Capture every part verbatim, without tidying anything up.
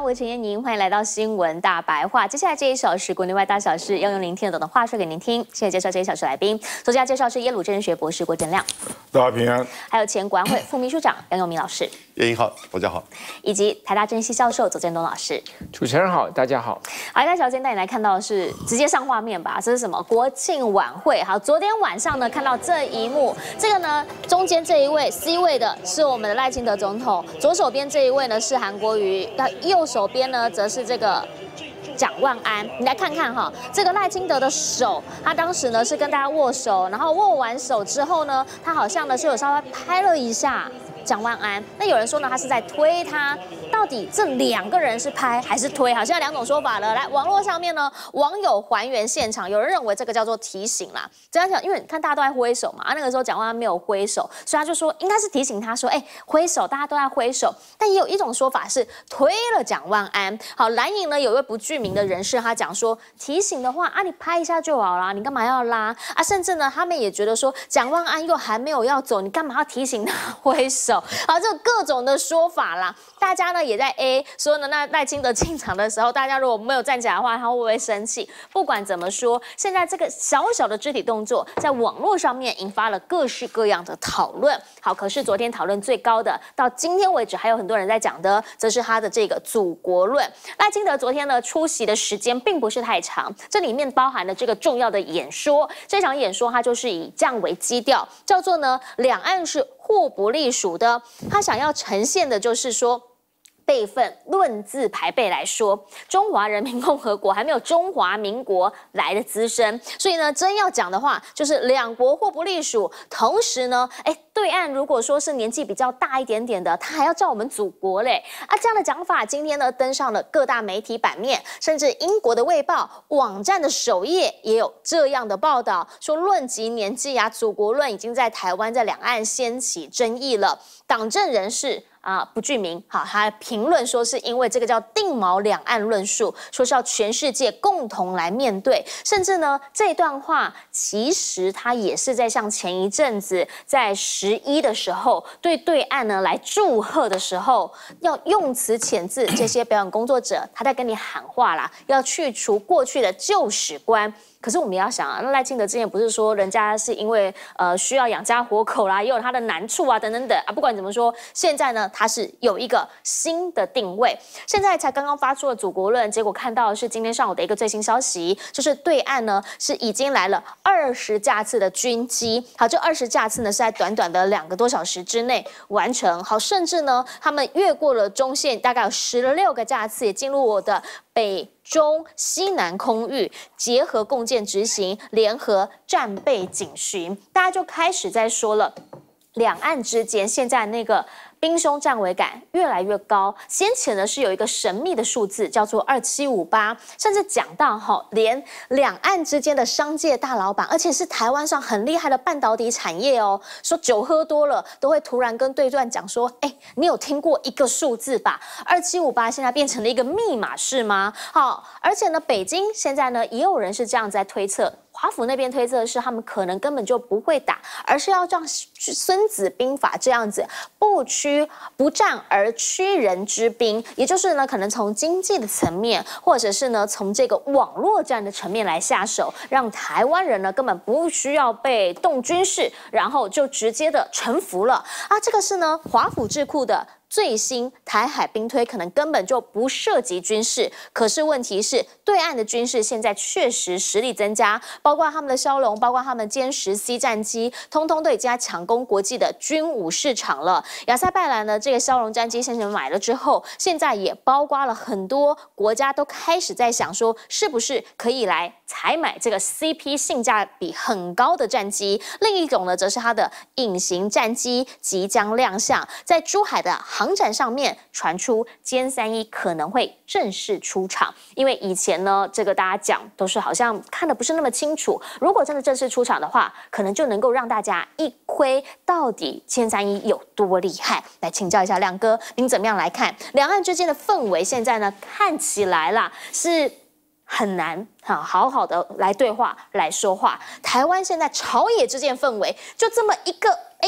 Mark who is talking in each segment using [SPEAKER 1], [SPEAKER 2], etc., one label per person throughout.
[SPEAKER 1] 我是陈燕宁，欢迎来到新闻大白话。接下来这一小时，国内外大小事要用您听得懂的话说给您听。现在介绍这一小时来宾，首先要介绍是耶鲁政治学博士郭正亮，
[SPEAKER 2] 大家平安。
[SPEAKER 1] 还有前国安会副秘书长杨永明老师，
[SPEAKER 3] 燕英好，大家好，
[SPEAKER 1] 以及台大政系教授左建东老师。
[SPEAKER 4] 主持人好，大家好。
[SPEAKER 1] 好，那小今天带你来看到的是直接上画面吧，这是什么？国庆晚会。好，昨天晚上呢看到这一幕，这个呢中间这一位 C 位的是我们的赖清德总统，左手边这一位呢是韩国瑜，那右手边呢则是这个蒋万安。你来看看哈，这个赖清德的手，他当时呢是跟大家握手，然后握完手之后呢，他好像呢是有稍微拍了一下蒋万安。那有人说呢，他是在推他。到底这两个人是拍还是推？好，现在两种说法了。来，网络上面呢，网友还原现场，有人认为这个叫做提醒啦。这样讲，因为你看大家都在挥手嘛，啊，那个时候蒋万安没有挥手，所以他就说应该是提醒他说，哎，挥手，大家都在挥手。但也有一种说法是推了蒋万安。好，蓝营呢有一位不具名的人士，他讲说提醒的话啊，你拍一下就好啦，你干嘛要拉啊？甚至呢，他们也觉得说蒋万安又还没有要走，你干嘛要提醒他挥手？好，这各种的说法啦，大家呢。也在 A 说呢，那赖清德进场的时候，大家如果没有站起来的话，他会不会生气？不管怎么说，现在这个小小的肢体动作，在网络上面引发了各式各样的讨论。好，可是昨天讨论最高的，到今天为止还有很多人在讲的，则是他的这个祖国论。赖清德昨天呢出席的时间并不是太长，这里面包含了这个重要的演说。这场演说它就是以这样为基调，叫做呢两岸是互不隶属的。他想要呈现的就是说。辈分论字排辈来说，中华人民共和国还没有中华民国来的资深，所以呢，真要讲的话，就是两国互不隶属。同时呢，哎，对岸如果说是年纪比较大一点点的，他还要叫我们祖国嘞啊！这样的讲法，今天呢登上了各大媒体版面，甚至英国的《卫报》网站的首页也有这样的报道，说论及年纪啊，祖国论已经在台湾在两岸掀起争议了。党政人士。啊，不具名。好，他评论说是因为这个叫定锚两岸论述，说是要全世界共同来面对，甚至呢这段话其实他也是在像前一阵子在十一的时候对对岸呢来祝贺的时候，要用词遣字这些表演工作者，他在跟你喊话啦，要去除过去的旧史观。可是我们也要想啊，那赖清德之前不是说人家是因为呃需要养家活口啦，也有他的难处啊等等等啊，不管怎么说，现在呢他是有一个新的定位。现在才刚刚发出了祖国论，结果看到的是今天上午的一个最新消息，就是对岸呢是已经来了二十架次的军机。好，这二十架次呢是在短短的两个多小时之内完成。好，甚至呢他们越过了中线，大概有十六个架次也进入我的北。中西南空域结合共建执行联合战备警巡，大家就开始在说了，两岸之间现在那个兵凶战危感越来越高。先前呢是有一个神秘的数字叫做二七五八，甚至讲到哈，连两岸之间的商界大老板，而且是台湾上很厉害的半导体产业哦，说酒喝多了都会突然跟对段讲说，哎，你有听过一个数字吧？二七五八现在变成了一个密码是吗？好，而且呢，北京现在呢也有人是这样在推测。华府那边推测的是，他们可能根本就不会打，而是要像《孙子兵法》这样子，不屈不战而屈人之兵，也就是呢，可能从经济的层面，或者是呢，从这个网络战的层面来下手，让台湾人呢根本不需要被动军事，然后就直接的臣服了啊！这个是呢，华府智库的。最新台海兵推可能根本就不涉及军事，可是问题是，对岸的军事现在确实实力增加，包括他们的枭龙，包括他们歼十 C 战机，通通都已经在抢攻国际的军武市场了。亚塞拜然呢，这个枭龙战机先前买了之后，现在也包括了很多国家都开始在想说，是不是可以来采买这个 C P 性价比很高的战机。另一种呢，则是它的隐形战机即将亮相，在珠海的航展上面传出歼三一可能会正式出场，因为以前呢，这个大家讲都是好像看得不是那么清楚。如果真的正式出场的话，可能就能够让大家一窥到底歼三一有多厉害。来请教一下亮哥，您怎么样来看两岸之间的氛围？现在呢，看起来啦是很难哈，好好的来对话来说话。台湾现在朝野之间氛围就这么一个哎。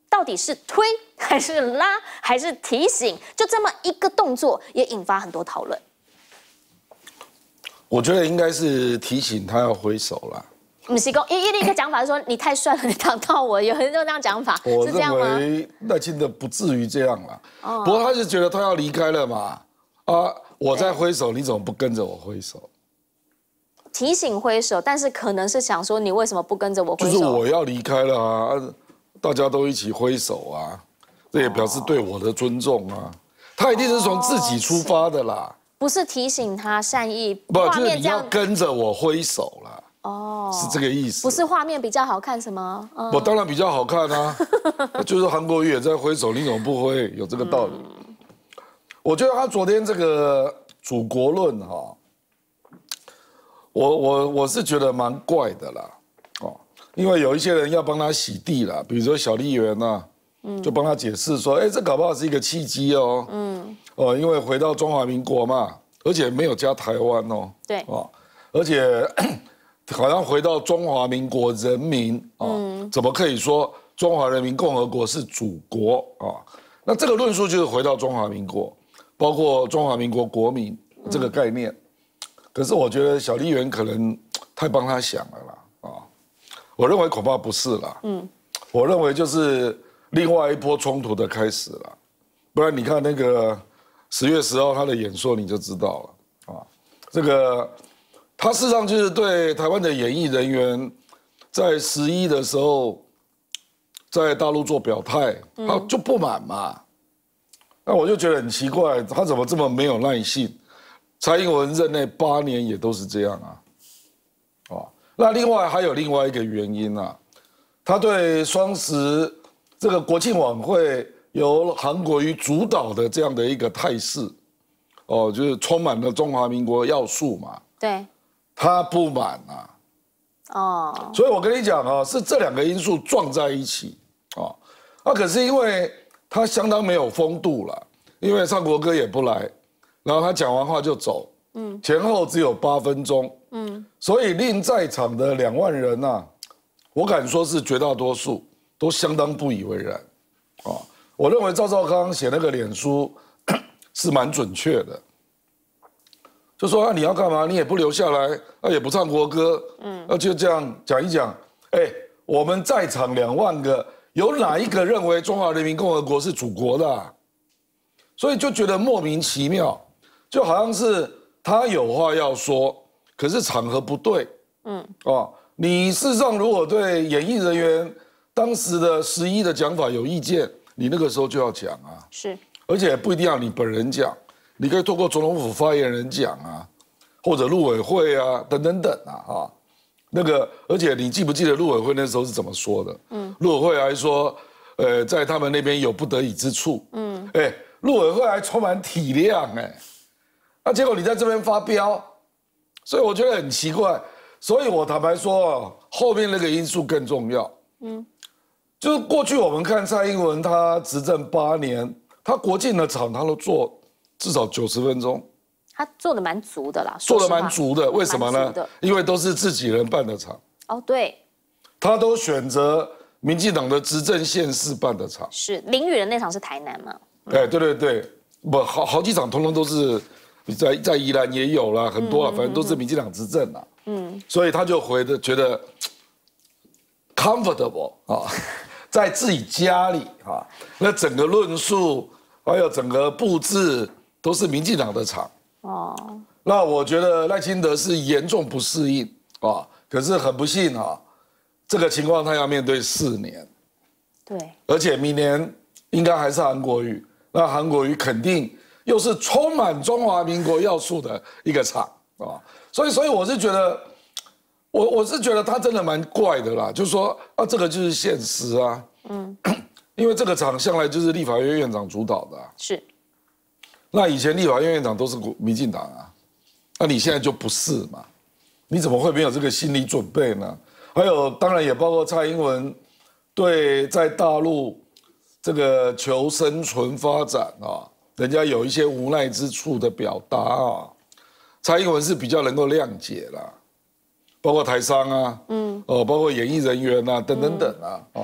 [SPEAKER 1] 到底是推还是拉还是提醒？就这么一个动作，也引发很多讨论。
[SPEAKER 2] 我觉得应该是提醒他要挥手啦。
[SPEAKER 1] 不是讲，一另一个讲法是说你太帅了，你挡到我，有人就这样讲法，
[SPEAKER 2] 我
[SPEAKER 1] 是这样吗？
[SPEAKER 2] 认为赖清德不至于这样啦。哦、不过他就觉得他要离开了嘛，啊，我在挥手，你怎么不跟着我挥手？
[SPEAKER 1] 提醒挥手，但是可能是想说你为什么不跟着我挥手？
[SPEAKER 2] 就是我要离开了啊，大家都一起挥手啊，这也表示对我的尊重啊。他一定是从自己出发的啦，哦、
[SPEAKER 1] 不是提醒他善意。
[SPEAKER 2] 不，就是你要跟着我挥手啦。哦，是这个意思。
[SPEAKER 1] 不是画面比较好看什么？嗯、
[SPEAKER 2] 我当然比较好看啊，就是韩国瑜也在挥手，你怎么不挥？有这个道理。嗯、我觉得他昨天这个祖国论哈，我我我是觉得蛮怪的啦，哦，因为有一些人要帮他洗地啦，比如说小笠原呐，嗯，就帮他解释说，哎，这搞不好是一个契机哦，嗯，哦，因为回到中华民国嘛，而且没有加台湾哦，
[SPEAKER 1] 对，哦，
[SPEAKER 2] 而且。好像回到中华民国人民啊，嗯、怎么可以说中华人民共和国是祖国啊？那这个论述就是回到中华民国，包括中华民国国民这个概念。嗯、可是我觉得小笠原可能太帮他想了啦啊，我认为恐怕不是啦。嗯，我认为就是另外一波冲突的开始了，不然你看那个十月十号他的演说你就知道了啊，这个。他事实上就是对台湾的演艺人员，在十一的时候，在大陆做表态，他就不满嘛。那我就觉得很奇怪，他怎么这么没有耐性？蔡英文任内八年也都是这样啊。哦，那另外还有另外一个原因啊，他对双十这个国庆晚会由韩国瑜主导的这样的一个态势，哦，就是充满了中华民国要素嘛。
[SPEAKER 1] 对。
[SPEAKER 2] 他不满啊，哦，所以我跟你讲啊，是这两个因素撞在一起啊。那可是因为他相当没有风度了，因为唱国歌也不来，然后他讲完话就走，嗯，前后只有八分钟，嗯，所以令在场的两万人啊，我敢说是绝大多数都相当不以为然，啊，我认为赵少康写那个脸书是蛮准确的。就说啊，你要干嘛？你也不留下来，啊，也不唱国歌，嗯，那就这样讲一讲。哎，我们在场两万个，有哪一个认为中华人民共和国是祖国的啊？所以就觉得莫名其妙，就好像是他有话要说，可是场合不对，嗯，哦，你事实上如果对演艺人员当时的十一的讲法有意见，你那个时候就要讲啊，
[SPEAKER 1] 是，
[SPEAKER 2] 而且不一定要你本人讲。你可以透过总统府发言人讲啊，或者陆委会啊，等等等啊，啊，那个，而且你记不记得陆委会那时候是怎么说的？嗯，陆委会还说，呃，在他们那边有不得已之处，嗯，哎，陆委会还充满体谅，哎，那结果你在这边发飙，所以我觉得很奇怪。所以我坦白说，后面那个因素更重要，嗯，就是过去我们看蔡英文他执政八年，他国庆的场他都做。至少九十分钟，
[SPEAKER 1] 他做的蛮足的啦，
[SPEAKER 2] 做的蛮足的。为什么呢？因为都是自己人办的场。
[SPEAKER 1] 哦，对，他
[SPEAKER 2] 都选择民进党的执政县市办的场。
[SPEAKER 1] 是林宇的那场是台南嘛？
[SPEAKER 2] 哎，对对对，不好好几场，通通都是在在宜兰也有啦，很多啦，反正都是民进党执政啦。嗯，所以他就回的觉得 comfortable 啊，在自己家里啊，那整个论述还有整个布置。都是民进党的场哦，那我觉得赖清德是严重不适应啊，可是很不幸啊，这个情况他要面对四年，
[SPEAKER 1] 对，
[SPEAKER 2] 而且明年应该还是韩国瑜，那韩国瑜肯定又是充满中华民国要素的一个场啊，所以所以我是觉得，我我是觉得他真的蛮怪的啦，就是说啊，这个就是现实啊，嗯，因为这个场向来就是立法院院长主导的、啊，
[SPEAKER 1] 是。
[SPEAKER 2] 那以前立法院院长都是民进党啊，那你现在就不是嘛？你怎么会没有这个心理准备呢？还有，当然也包括蔡英文对在大陆这个求生存发展啊，人家有一些无奈之处的表达啊，蔡英文是比较能够谅解啦，包括台商啊，嗯，哦，包括演艺人员啊，等等等啊，啊，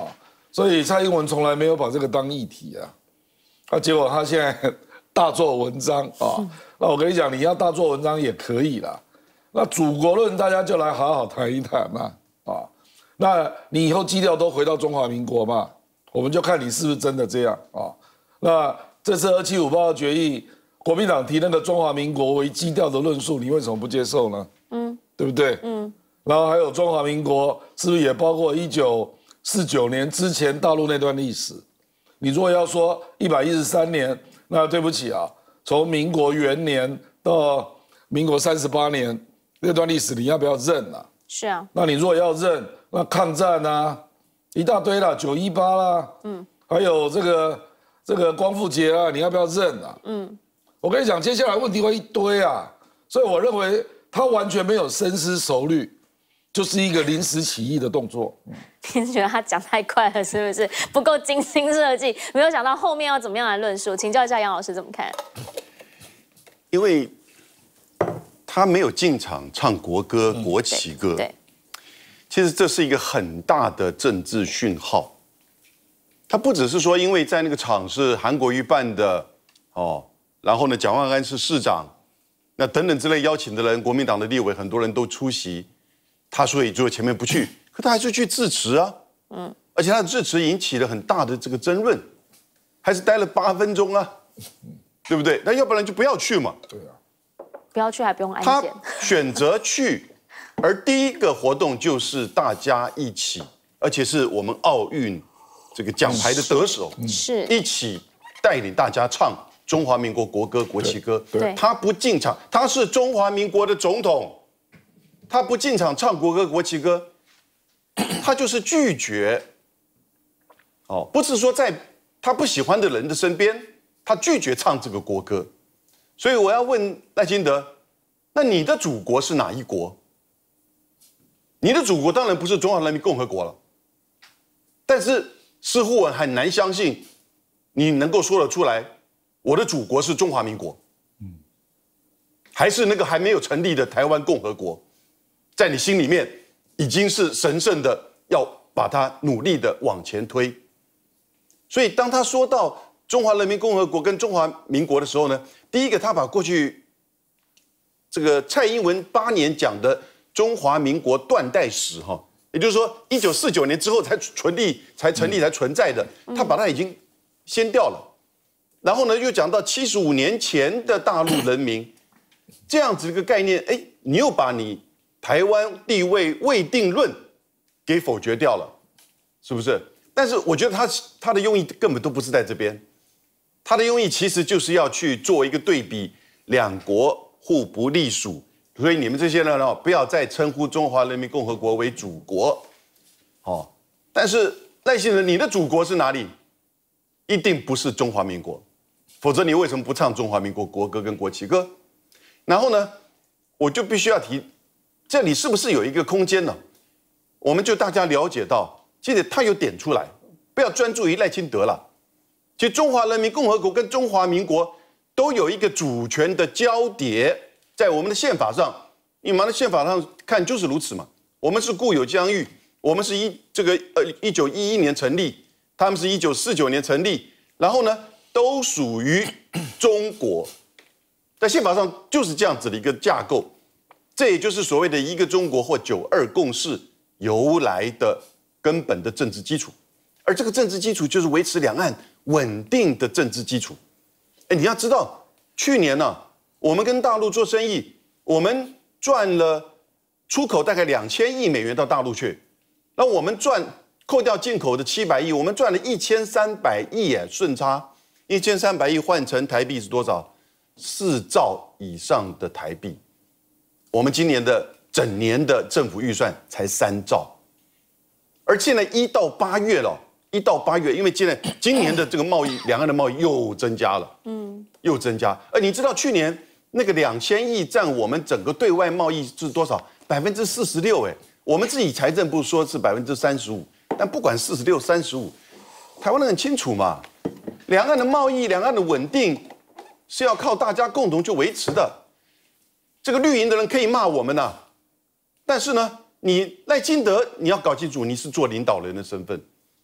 [SPEAKER 2] 所以蔡英文从来没有把这个当议题啊，啊，结果他现在大做文章啊。那我跟你讲，你要大做文章也可以啦。那祖国论大家就来好好谈一谈嘛，啊，那你以后基调都回到中华民国嘛，我们就看你是不是真的这样啊。那这次二七五八号决议，国民党提那个中华民国为基调的论述，你为什么不接受呢？嗯，对不对？嗯，然后还有中华民国是不是也包括一九四九年之前大陆那段历史？你如果要说一百一十三年，那对不起啊，从民国元年到民国三十八年。那段历史你要不要认啊？
[SPEAKER 1] 是啊。那
[SPEAKER 2] 你如果要认，那抗战啊，一大堆啦，九一八啦，嗯，还有这个这个光复节啊，你要不要认啊？嗯，我跟你讲，接下来问题会一堆啊，所以我认为他完全没有深思熟虑，就是一个临时起意的动作。
[SPEAKER 1] 你是觉得他讲太快了，是不是不够精心设计？没有想到后面要怎么样来论述？请教一下杨老师怎么看？
[SPEAKER 3] 因为。他没有进场唱国歌、国旗歌，
[SPEAKER 1] 对，
[SPEAKER 3] 其实这是一个很大的政治讯号。他不只是说，因为在那个场是韩国瑜办的，哦，然后呢，蒋万安是市长，那等等之类邀请的人，国民党的立委很多人都出席，他所以就前面不去，可他还是去致辞啊，嗯，而且他的致辞引起了很大的这个争论，还是待了八分钟啊，对不对？那要不然就不要去嘛，
[SPEAKER 2] 对啊。
[SPEAKER 1] 不要去还不用安检。
[SPEAKER 3] 他选择去，而第一个活动就是大家一起，而且是我们奥运这个奖牌的得手，
[SPEAKER 1] 是
[SPEAKER 3] 一起带领大家唱中华民国国歌、国旗歌。
[SPEAKER 1] 对，
[SPEAKER 3] 他不进场，他是中华民国的总统，他不进场唱国歌、国旗歌，他就是拒绝。哦，不是说在他不喜欢的人的身边，他拒绝唱这个国歌。所以我要问赖清德，那你的祖国是哪一国？你的祖国当然不是中华人民共和国了，但是似乎我很难相信你能够说得出来，我的祖国是中华民国，嗯，还是那个还没有成立的台湾共和国，在你心里面已经是神圣的，要把它努力的往前推。所以当他说到中华人民共和国跟中华民国的时候呢，第一个他把过去这个蔡英文八年讲的中华民国断代史哈，也就是说一九四九年之后才成立、才成立、才存在的，他把它已经掀掉了。然后呢，又讲到七十五年前的大陆人民这样子一个概念，哎，你又把你台湾地位未定论给否决掉了，是不是？但是我觉得他他的用意根本都不是在这边。他的用意其实就是要去做一个对比，两国互不隶属，所以你们这些人呢，不要再称呼中华人民共和国为祖国，哦。但是赖清德，你的祖国是哪里？一定不是中华民国，否则你为什么不唱中华民国国歌跟国旗歌？然后呢，我就必须要提，这里是不是有一个空间呢？我们就大家了解到，其实他有点出来，不要专注于赖清德了。其实中华人民共和国跟中华民国都有一个主权的交叠，在我们的宪法上，你们的宪法上看就是如此嘛。我们是固有疆域，我们是一这个呃一九一一年成立，他们是一九四九年成立，然后呢都属于中国，在宪法上就是这样子的一个架构，这也就是所谓的一个中国或九二共识由来的根本的政治基础，而这个政治基础就是维持两岸稳定的政治基础。哎，你要知道，去年呢、啊，我们跟大陆做生意，我们赚了出口大概两千亿美元到大陆去，那我们赚扣掉进口的七百亿，我们赚了一千三百亿哎，顺差一千三百亿换成台币是多少？四兆以上的台币。我们今年的整年的政府预算才三兆，而现在一到八月了。一到八月，因为现在今年的这个贸易，两岸的贸易又增加了，嗯，又增加。而你知道去年那个两千亿占我们整个对外贸易是多少？百分之四十六，哎，我们自己财政部说是百分之三十五，但不管四十六、三十五，台湾人很清楚嘛，两岸的贸易、两岸的稳定是要靠大家共同去维持的。这个绿营的人可以骂我们呐、啊，但是呢，你赖清德你要搞清楚，你是做领导人的身份。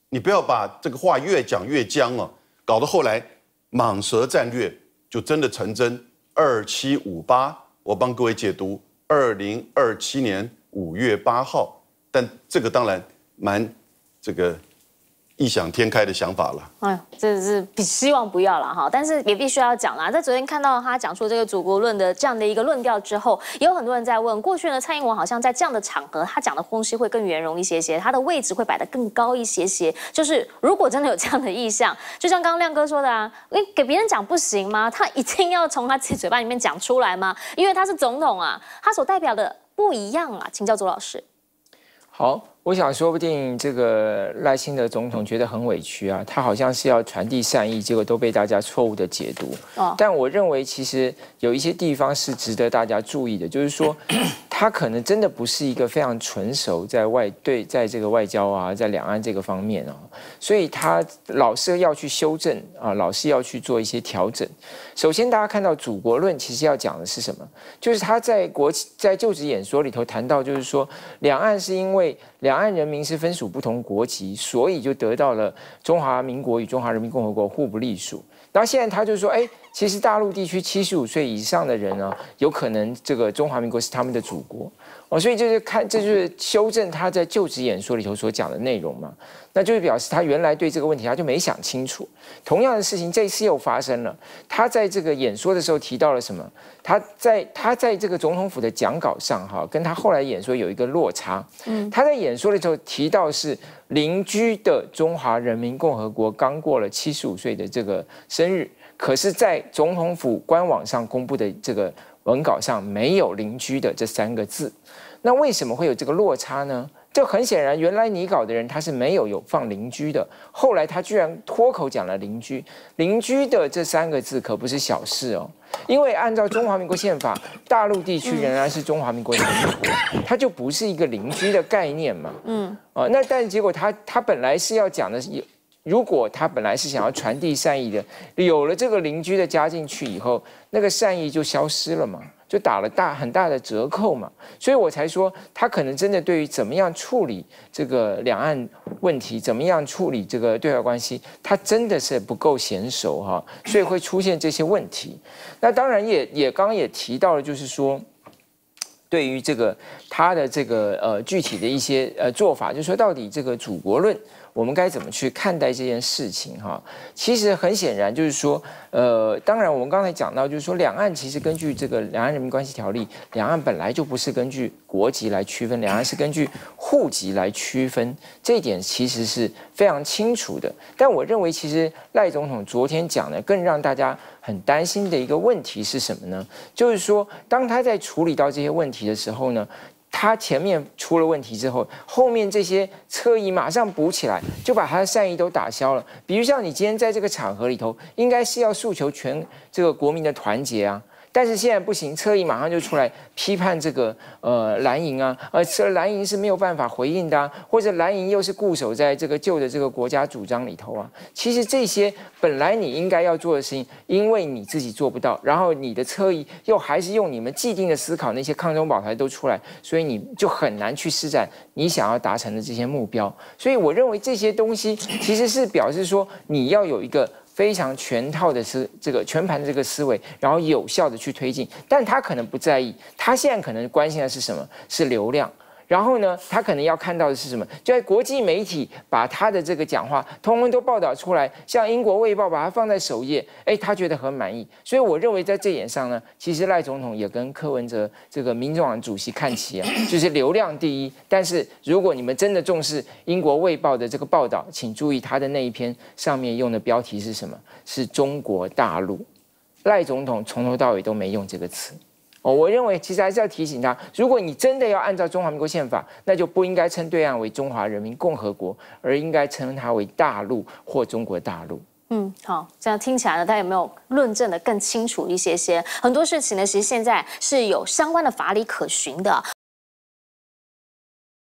[SPEAKER 3] 你不要把这个话越讲越僵哦，搞到后来蟒蛇战略就真的成真。二七五八，我帮各位解读二零二七年五月八号，但这个当然蛮这个异想天开的想法了。
[SPEAKER 1] 哎呦，这是比希望不要了哈，但是也必须要讲啦。在昨天看到他讲出这个祖国论的这样的一个论调之后，也有很多人在问，过去呢蔡英文好像在这样的场合，他讲的东西会更圆融一些些，他的位置会摆得更高一些些。就是如果真的有这样的意向，就像刚刚亮哥说的啊，你给别人讲不行吗？他一定要从他自己嘴巴里面讲出来吗？因为他是总统啊，他所代表的不一样啊。请教左老师。
[SPEAKER 4] 好。我想，说不定这个赖清德总统觉得很委屈啊，他好像是要传递善意，结果都被大家错误的解读。哦、但我认为，其实有一些地方是值得大家注意的，就是说，他可能真的不是一个非常纯熟在外对在这个外交啊，在两岸这个方面啊，所以他老是要去修正啊，老是要去做一些调整。首先，大家看到祖国论其实要讲的是什么？就是他在国在就职演说里头谈到，就是说，两岸是因为两。两岸人民是分属不同国籍，所以就得到了中华民国与中华人民共和国互不隶属。然后现在他就说，哎，其实大陆地区七十五岁以上的人呢，有可能这个中华民国是他们的祖国哦，所以就是看，这就是修正他在就职演说里头所讲的内容嘛。那就是表示他原来对这个问题他就没想清楚。同样的事情这一次又发生了，他在这个演说的时候提到了什么？他在他在这个总统府的讲稿上哈，跟他后来演说有一个落差。嗯，他在演说的时候提到是邻居的中华人民共和国刚过了七十五岁的这个生日，可是，在总统府官网上公布的这个文稿上没有邻居的这三个字。那为什么会有这个落差呢？这很显然，原来拟稿的人他是没有有放邻居的，后来他居然脱口讲了邻居。邻居的这三个字可不是小事哦，因为按照中华民国宪法，大陆地区仍然是中华民国的领土，它就不是一个邻居的概念嘛。嗯，哦，那但结果他他本来是要讲的是，如果他本来是想要传递善意的，有了这个邻居的加进去以后，那个善意就消失了嘛。就打了大很大的折扣嘛，所以我才说他可能真的对于怎么样处理这个两岸问题，怎么样处理这个对外关系，他真的是不够娴熟哈，所以会出现这些问题。那当然也也刚刚也提到了，就是说，对于这个他的这个呃具体的一些呃做法，就是说到底这个祖国论。我们该怎么去看待这件事情？哈，其实很显然就是说，呃，当然我们刚才讲到，就是说，两岸其实根据这个《两岸人民关系条例》，两岸本来就不是根据国籍来区分，两岸是根据户籍来区分，这一点其实是非常清楚的。但我认为，其实赖总统昨天讲的，更让大家很担心的一个问题是什么呢？就是说，当他在处理到这些问题的时候呢，他前面出了问题之后，后面这些侧翼马上补起来，就把他的善意都打消了。比如像你今天在这个场合里头，应该是要诉求全这个国民的团结啊。但是现在不行，侧翼马上就出来批判这个呃蓝营啊，而这蓝营是没有办法回应的啊，或者蓝营又是固守在这个旧的这个国家主张里头啊。其实这些本来你应该要做的事情，因为你自己做不到，然后你的侧翼又还是用你们既定的思考，那些抗中保台都出来，所以你就很难去施展你想要达成的这些目标。所以我认为这些东西其实是表示说你要有一个非常全套的思这个全盘的这个思维，然后有效的去推进，但他可能不在意，他现在可能关心的是什么？是流量。然后呢，他可能要看到的是什么？就在国际媒体把他的这个讲话通通都报道出来，像英国《卫报》把它放在首页，哎，他觉得很满意。所以我认为在这点上呢，其实赖总统也跟柯文哲这个民众党主席看齐啊，就是流量第一。但是如果你们真的重视英国《卫报》的这个报道，请注意他的那一篇上面用的标题是什么？是中国大陆。赖总统从头到尾都没用这个词。哦，我认为其实还是要提醒他，如果你真的要按照中华民国宪法，那就不应该称对岸为中华人民共和国，而应该称它为大陆或中国大陆。
[SPEAKER 1] 嗯，好，这样听起来呢，他有没有论证的更清楚一些些？很多事情呢，其实现在是有相关的法理可循的。